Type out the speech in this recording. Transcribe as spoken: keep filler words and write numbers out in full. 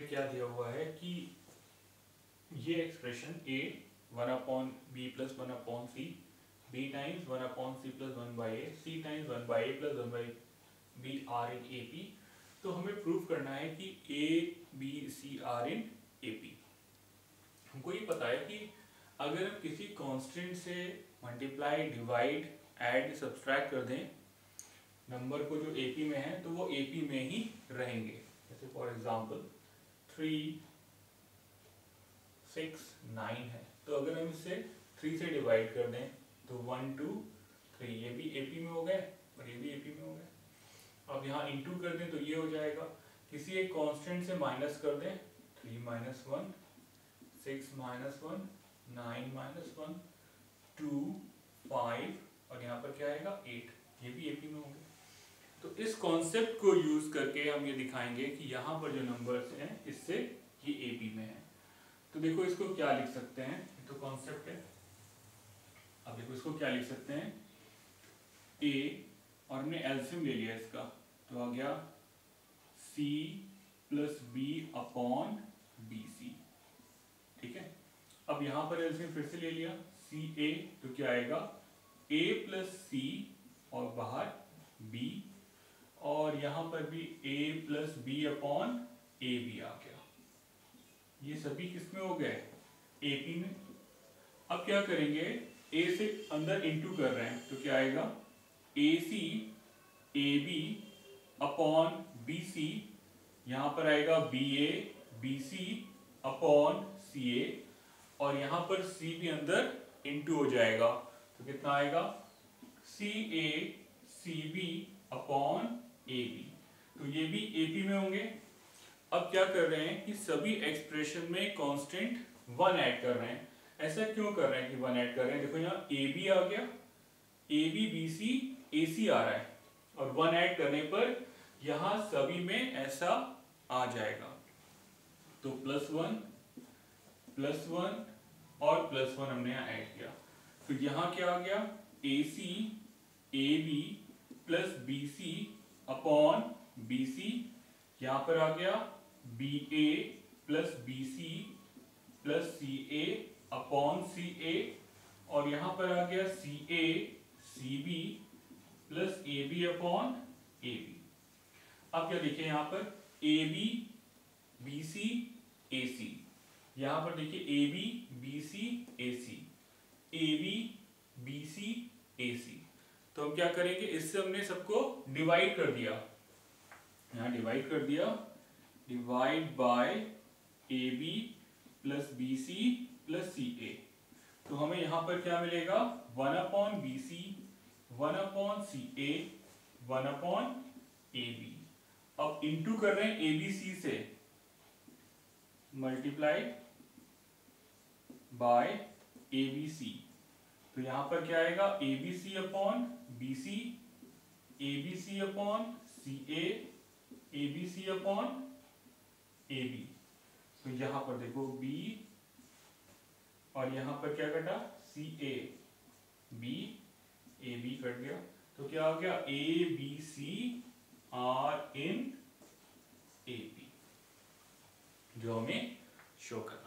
में क्या दिया हुआ है कि ये expression a one upon B plus one upon C, B times one upon C plus one by A, C times one by A plus one by B are in A P. तो हमें prove करना है कि a b c are in A P. हमको ये पता है कि अगर हम किसी कांस्टेंट से मल्टीप्लाई, डिवाइड, ऐड, सब्सट्रैक्ट कर दें नंबर को जो एपी में है, तो वो एपी में ही रहेंगे। जैसे for example three six nine है, तो अगर हम इसे थ्री से डिवाइड कर दें तो वन टू थ्री, ये भी एपी में हो गए और ये भी एपी में हो गए। अब यहाँ इंटू कर दें तो ये हो जाएगा। किसी एक कांस्टेंट से माइनस कर दें, three minus one, six minus one, nine minus one, two, five और यहाँ पर क्या आएगा एट, ये भी एपी में होंगे। तो इस कॉन्सेप्ट को यूज करके हम ये दिखाएंगे कि यहाँ पर जो नंबर्स हैं इससे ये एपी में है। तो देखो इसको क्या लिख सकते हैं, ये तो कॉन्सेप्ट है। अब देखो इसको क्या लिख सकते हैं, ए और हमने एलसीएम ले लिया इसका, तो आ गया C plus B upon B C. ठीक है, अब यहाँ पर एलसीएम फिर से ले लिया, सी ए, तो क्या आएगा a प्लस सी और बाहर b, और यहाँ पर भी a plus B upon A B आ गया। ये सभी किसमें हो गए, एपी में। अब क्या करेंगे, a से अंदर इंटू कर रहे हैं तो क्या आएगा A C A B upon B C, यहाँ पर आएगा B A B C upon C A, और यहाँ पर c भी अंदर इंटू हो जाएगा तो कितना आएगा C A C B upon A B, तो ये भी एपी में होंगे। अब क्या कर रहे हैं कि सभी एक्सप्रेशन में कांस्टेंट वन ऐड कर रहे हैं। ऐसा क्यों कर रहे हैं कि वन ऐड कर रहे हैं, देखो यहाँ ए बी आ गया, A B B C A सी आ रहा है, और वन ऐड करने पर यहाँ सभी में ऐसा आ जाएगा। तो प्लस वन प्लस वन और प्लस वन हमने यहाँ ऐड किया, तो यहाँ क्या आ गया A C A B plus B C upon B C, यहाँ पर आ गया B A plus B C plus C A upon C A, और यहाँ पर आ गया C A C B plus A B upon A B. अब क्या देखिए यहाँ पर ए बी बी सी ए सी, यहाँ पर देखिए A B B C A C, A B B C A C. तो हम क्या करेंगे, इससे हमने सबको डिवाइड कर दिया, यहाँ डिवाइड कर दिया, divide by A B plus B C plus C A. तो हमें यहाँ पर क्या मिलेगा, one upon B C, one upon C A, one upon A B. अब इंटू कर रहे हैं ए बी सी से, multiply by A B C, तो यहां पर क्या आएगा A B C upon B C, A B C upon C A, A B C upon A B. तो यहां पर देखो b, और यहां पर क्या कटा C A, B A B cut गया, तो क्या आ गया A B C are in A P, जो हमें शो करना।